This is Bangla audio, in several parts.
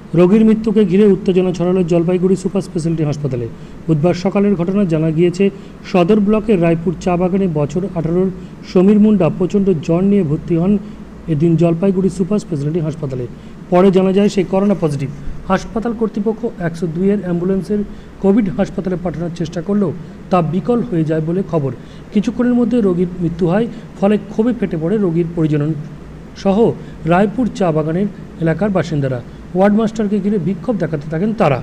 রোগীর মৃত্যুকে ঘিরে উত্তেজনা ছড়ালো জলপাইগুড়ি সুপার স্পেশালিটি হাসপাতালে। বুধবার সকালের ঘটনা জানা গিয়েছে, সদর ব্লকের রায়পুর চা বাগানে বছর 18-র সমীর মুন্ডা প্রচণ্ড জ্বর নিয়ে ভর্তি হন এদিন জলপাইগুড়ি সুপার স্পেশালিটি হাসপাতালে। পরে জানা যায় সে করোনা পজিটিভ। হাসপাতাল কর্তৃপক্ষ 102-এর অ্যাম্বুলেন্সের কোভিড হাসপাতালে পাঠানোর চেষ্টা করলেও তা বিকল হয়ে যায় বলে খবর। কিছুক্ষণের মধ্যে রোগীর মৃত্যু হয়, ফলে ক্ষোভে ফেটে পড়ে রোগীর পরিজন সহ রায়পুর চা বাগানের এলাকার বাসিন্দারা। ওয়ার্ড মাস্টারকে ঘিরে বিক্ষোভ দেখাতে থাকেন তারা।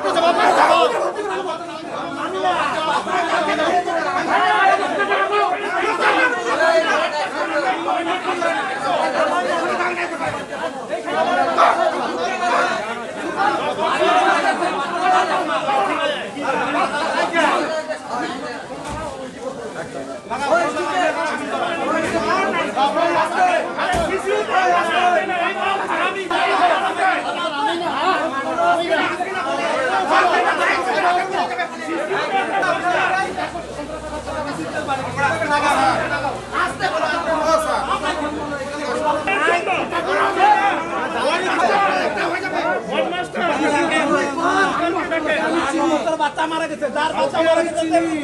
বাচ্চা মারা গেছে, যার বাচ্চা মারা গেছে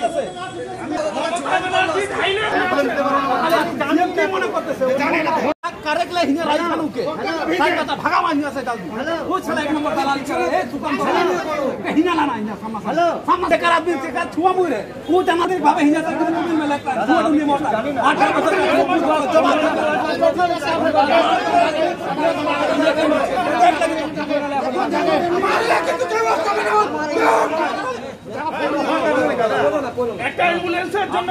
মনে করতেছে কারেক্টলি হিনে রাইট মানুকে সাইডটা ভাগা মানি আছে জলদি ও ছেলে এক নম্বর দালাল ছেলে এ দোকান ছেলে হিনা না না হিনা সামা সামা দেখার আদমি থেকে ছুয়া মুরে ও জানাদের ভাবে হিনা তার কিছু দিন মেলা ছুয়া দুনি মোটা 18 বছর জমা একটা অ্যাম্বুলেন্সের জন্য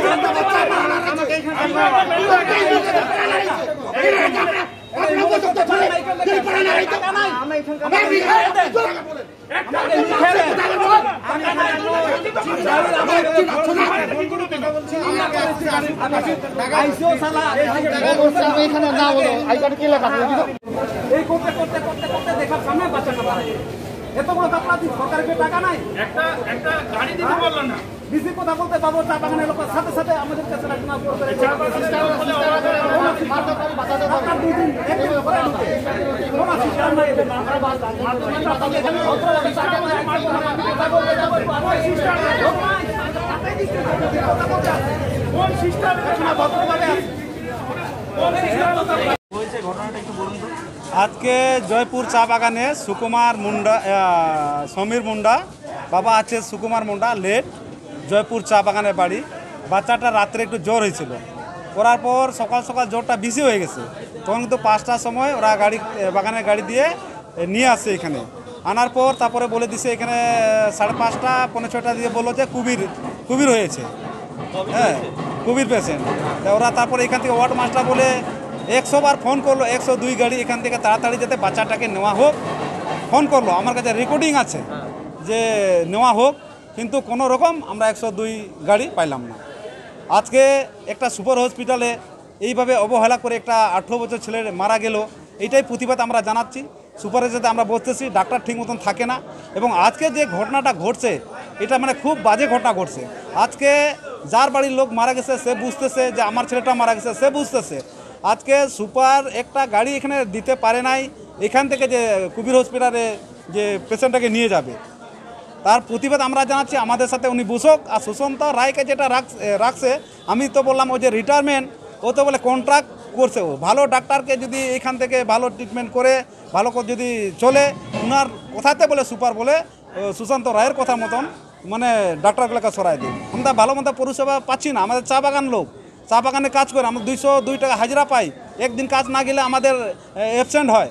দেখার সামনে বাচ্চাটা মারা গেছে। এত বড় গাফলাতি, সরকারকে টাকা নাই, একটা গাড়ি দিতে বললো না। ডিসি কথা বলতে পাবো, চা বাগানের লোকের সাথে সাথে আমাদের কাছে রাখনা করতে आज के जयपुर चा बागाने सुकुमार मुंडा समीर मुंडा बाबा आछे सुकुमार मुंडा लेट जयपुर चा बागाने बाड़ी बाच्चाटा रात्रे एकटु जोर हयेछिल करार पर सकाल सकाल जोरटा बेशी हये गेछे तखन किन्तु 5टार समय ओरा गाड़ी बागाने गाड़ी दिए निये आसे एखाने आनार पर तारपरे बोले दिছে एखाने 5:30 पौने 6टा दिए बोलो जे कुबिर हयेछे हाँ कुबिर पेशेंट तो ओरा तारपरे एखान थेके वार्ड मास्टार बोले 100 बार फोन करलो 102 गाड़ी एखान থেকে তাড়াতাড়ি যাতে বাচ্চাটাকে নেওয়া হোক ফোন করলো আমার কাছে রেকর্ডিং আছে যে নেওয়া হোক কিন্তু কোনো রকম আমরা 102 গাড়ি পাইলাম না। আজকে একটা সুপার হসপিটালে এইভাবে অবহেলা করে একটা 18 বছর ছেলে মারা গেল, এইটাই প্রতিবাদ আমরা জানাচ্ছি। সুপারের সাথে আমরা বসতেছি, ডাক্তার ঠিক মতন থাকে না এবং আজকে যে ঘটনাটা ঘটছে এটা মানে খুব বাজে ঘটনা ঘটছে। আজকে যার বাড়ির লোক মারা গেছে সে বুঝতেছে যে আমার ছেলেটা মারা গেছে, সে বুঝতেছে आज के सुपार एक गाड़ी एखाने दीते पारे नाई एखान थेके जे कुबिर हस्पिटाले जे पेशेंटटाके निये जाबे तार प्रतिबाद आमरा जानाच्छि। आमादेर साथे उनि बसुक और सुशांत रायके जेटा राखছে आमी तो बोललाम ओ जे रिटायरमेंट ओ तो बोले कन्ट्रैक्ट करছে ও ভালো ডাক্তারকে যদি এখান থেকে ভালো ট্রিটমেন্ট করে ভালো করে যদি চলে উনার কথাতে বলে সুপার বলে সুশান্ত রায়ের কথা মতন মানে ডাক্তারগুলোকে সরাই দিই। আমরা ভালো মতো পরিষেবা পাচ্ছি না। আমাদের চা বাগান লোক চা বাগানে কাজ করে আমরা 202 টাকা হাজিরা পাই, একদিন কাজ না গেলে আমাদের অ্যাবসেন্ট হয়।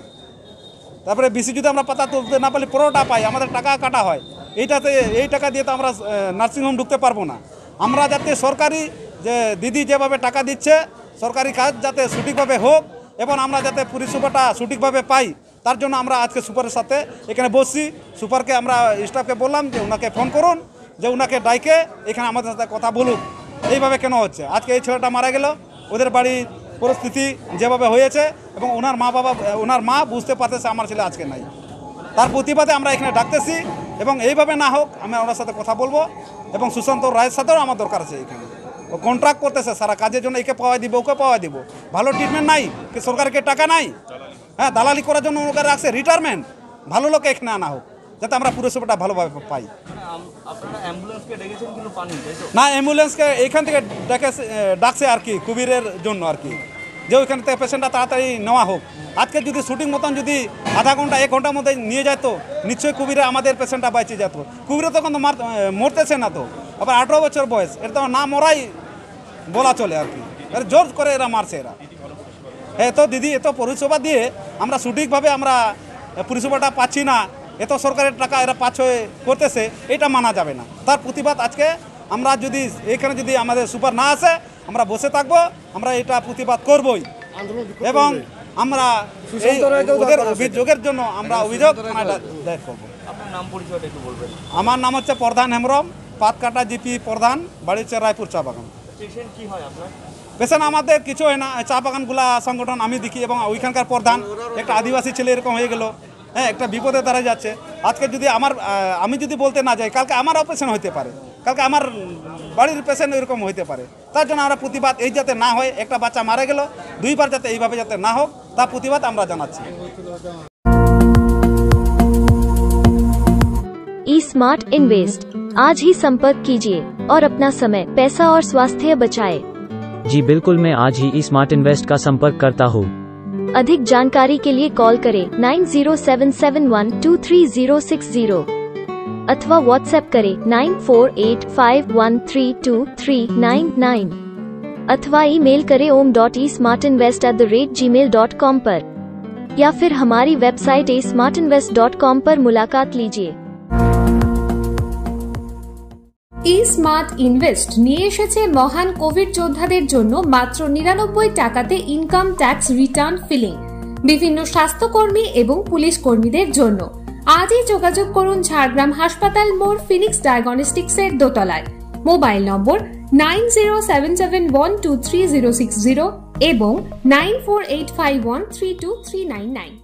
তারপরে বেশি যদি আমরা পাতা তুলতে না পারি 15টা পাই, আমাদের টাকা কাটা হয়। এইটাতে এই টাকা দিয়ে তো আমরা নার্সিংহোম ঢুকতে পারবো না। আমরা যাতে সরকারি যে দিদি যেভাবে টাকা দিচ্ছে সরকারি কাজ যাতে সঠিকভাবে হোক এবং আমরা যাতে পরিষেবাটা সঠিকভাবে পাই তার জন্য আমরা আজকে সুপারের সাথে এখানে বসছি। সুপারকে আমরা স্টাফকে বললাম যে ওনাকে ফোন করুন, যে ওনাকে ডাইকে এখানে আমাদের সাথে কথা বলুক এইভাবে কেন হচ্ছে। আজকে এই ছেলেটা মারা গেল, ওদের বাড়ির পরিস্থিতি যেভাবে হয়েছে এবং ওনার মা বাবা ওনার মা বুঝতে পারতেছে আমার ছেলে আজকে নাই, তার প্রতিবাদে আমরা এখানে ডাকতেছি এবং এইভাবে না হোক আমি ওনার সাথে কথা বলবো এবং সুশান্ত রায়ের সাথেও আমার দরকার আছে। এখানে ও কন্ট্রাক্ট করতেছে সারা কাজের জন্য, একে পাওয়া দিব ওকে পাওয়া দিব, ভালো ট্রিটমেন্ট নাই কি সরকারকে টাকা নাই, হ্যাঁ দালালি করার জন্য ওকে রাখছে রিটায়ারমেন্ট ভালো লোক এখানে আনা হোক, যাতে আমরা পরিষেবাটা ভালোভাবে পাই। আপনারা অ্যাম্বুলেন্সকে ডেকেছেন কিন্তু পানি, তাই তো? না, অ্যাম্বুলেন্সকে এইখান থেকে ডাকছে আর কি, কুবিরের জন্য আর কি, যে ওইখান থেকে পেশেন্টটা তাড়াতাড়ি নেওয়া হোক। আজকে যদি শুটিং মতন যদি আধা ঘন্টা 1 ঘন্টার মধ্যে নিয়ে যেত, নিশ্চয়ই কুবিরে আমাদের পেশেন্টটা বাঁচে যেত। কুবিরে তখন তো মরতেছে না, তো আবার 18 বছর বয়স, এটা তো না মরাই বলা চলে আর কি, জোর করে এরা মারছে এরা। এত দিদি এত পরিষেবা দিয়ে আমরা সঠিকভাবে আমরা পরিষেবাটা পাচ্ছি না, এত সরকারের টাকা এরা পাচ্ছে করতেছে, এটা মানা যাবে না। তার প্রতিবাদ আজকে আমরা যদি এখানে যদি আমাদের সুপার না আসে, আমরা বসে থাকবো, আমরা এটা প্রতিবাদ করবই এবং আমরা ওদের অভিযোগের জন্য আমরা অভিযোগ দায়ের করবো। আপনার নাম পরিচয়টা একটু বলবেন। আমার নাম হচ্ছে প্রধান হেমব্রম, পাতকাটা জিপি প্রধান, বাড়ি হচ্ছে রায়পুর চা বাগান। পেশেন্ট কি হয় আপনার? পেশেন্ট আমাদের কিছু হয় না, চা বাগানগুলা সংগঠন আমি দেখি এবং ওইখানকার প্রধান একটা আদিবাসী ছেলে এরকম হয়ে গেল, হ্যাঁ, একটা বিপদে দ্বারা যাচ্ছে। আজকে যদি আমি যদি বলতে না যাই, কালকে আমার অপারেশন হতে পারে, কালকে আমার বাড়ির পেশেন্ট এরকম হতে পারে। তার জন্য আমরা প্রতিবাদ এই যাতে না হয়, একটা বাচ্চা মারা গেল, 2 বার যাতে এইভাবে যাতে না হোক, তার প্রতিবাদ আমরা জানাচ্ছি। ई-स्मार्ट इन्वेस्ट, आज ही संपर्क कीजिए और अपना समय, पैसा और स्वास्थ्य बचाएं। जी बिल्कुल, मैं आज ही स्मार्ट इन्वेस्ट का संपर्क करता हूँ। अधिक जानकारी के लिए कॉल करें 9077123060 अथवा व्हाट्सएप करें 9485132399 अथवा ईमेल करें om.esmartinvest@gmail.com पर, या फिर हमारी वेबसाइट esmartinvest.com पर मुलाकात लीजिए। ই-স্মার্ট ইনভেস্ট নিয়ে এসেছে মহান কোভিড যোদ্ধাদের জন্য মাত্র 99 টাকাতে ইনকাম ট্যাক্স রিটার্ন ফিলিং, বিভিন্ন স্বাস্থ্যকর্মী এবং পুলিশ কর্মীদের জন্য। আজই যোগাযোগ করুন ঝাড়গ্রাম হাসপাতাল মোড়, ফিনিক্স ডায়াগনস্টিক্স এর দোতলায়। মোবাইল নম্বর 9077123060 এবং 9485132399।